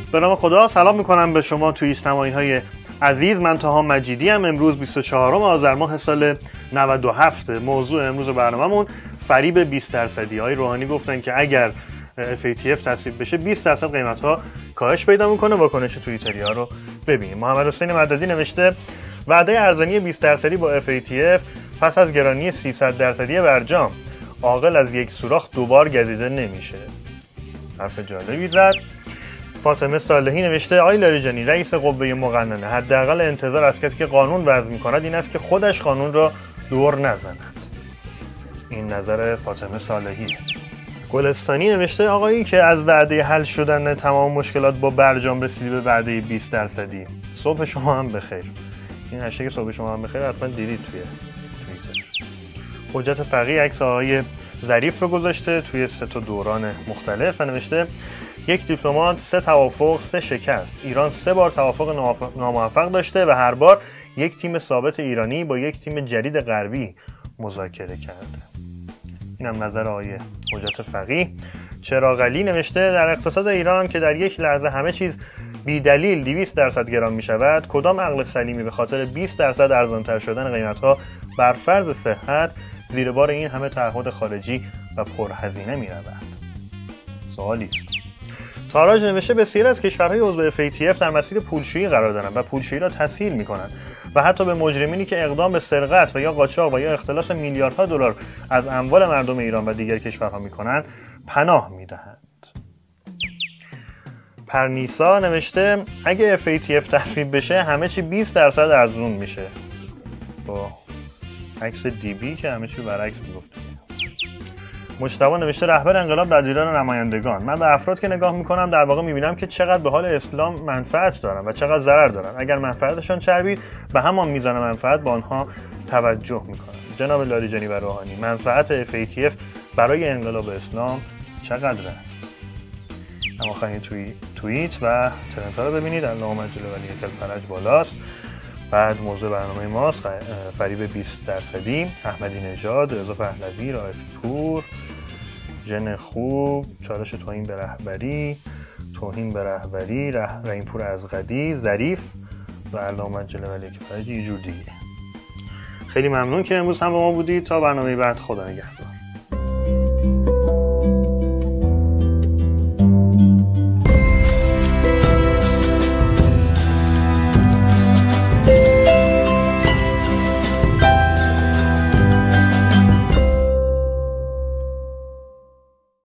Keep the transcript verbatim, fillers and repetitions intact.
به نام خدا سلام میکنم به شما توییشنوایی های عزیز. من طاها مجیدی ام. امروز بیست و چهارم آذر ماه سال نود و هفت. موضوع امروز برنامه‌مون فریب بیست درصدی. های روحانی گفتن که اگر اف ای تی اف تصویب بشه بیست درصد قیمت ها کاهش پیدا میکنه. واکنش توییتری ها رو ببینیم. محمد حسین مددی نوشته وعده ارزنی بیست درصدی با اف ای تی اف پس از گرانی سیصد درصدی برجام. عاقل از یک سوراخ دوبار گزیده نمیشه. حرف جالبی زد. فاطمه صالحی نوشته آقای لاریجانی، رئیس قوه مقننه، حداقل انتظار از کسی که قانون وضع می‌کند این است که خودش قانون را دور نزند. این نظر فاطمه صالحی. گلستانی نوشته آقایی که از وعده حل شدن تمام مشکلات با برجام رسیدی به وعده بیست درصدی. صبح شما هم بخیر. این هشتگ صبح شما هم بخیر حتما دیدید توی توییتر. حجت فقیه عکس آقای ظریف رو گذاشته توی سه تا دوران مختلف و نوشته یک دیپلمات، سه توافق، سه شکست. ایران سه بار توافق ناموفق داشته و هر بار یک تیم ثابت ایرانی با یک تیم جدید غربی مذاکره کرده. اینم نظر آقای حجت فقیه. چراغ علی نوشته در اقتصاد ایران که در یک لحظه همه چیز بی دلیل دویست درصد گران می شود، کدام عقل سلیمی به خاطر بیست درصد ارزان‌تر شدن قیمت‌ها بر فرض صحت زیر بار این همه تعهد خارجی و پرهزینه می رود؟ سوالی است. تاراج نوشته بسیاری از کشورهای عضو اف ای تی اف در مسیر پولشویی قرار دارند و پولشویی را تسهیل می‌کنند و حتی به مجرمینی که اقدام به سرقت و یا قاچاق و یا اختلاس میلیاردها دلار از اموال مردم ایران و دیگر کشورها می‌کنند پناه می‌دهند. پرنیسا نوشته اگه اف ای تی اف تصویب بشه همه چی بیست درصد ارزون میشه. با عکس دی بی که همه چی برعکس میگفته. مجتبی نوشته رهبر انقلاب در دیدار نمایندگان. من به افراد که نگاه میکنم در واقع میبینم که چقدر به حال اسلام منفعت دارن و چقدر ضرر دارن. اگر منفعتشان چربید به همان میزان منفعت با آنها توجه میکنن. جناب لاریجانی و روحانی، منفعت اف ای تی اف برای انقلاب اسلام چقدر است؟ اما آخرین توی توییت و ترنت رو ببینید. اللهم اجل ولی الفرج بالاست. بعد موضوع برنامه ماست فریب بیست درصدی. احمدی نژاد، رضا پهلوی، رائفی پور، جن خوب، چالش توهین به رهبری، توهین به رهبری، رحیم پور ازغدی، ظریف و اللهم اجل ولی الفرج. یه جور دیگه. خیلی ممنون که امروز هم با ما بودید. تا برنامه بعد، خدا نگهدار.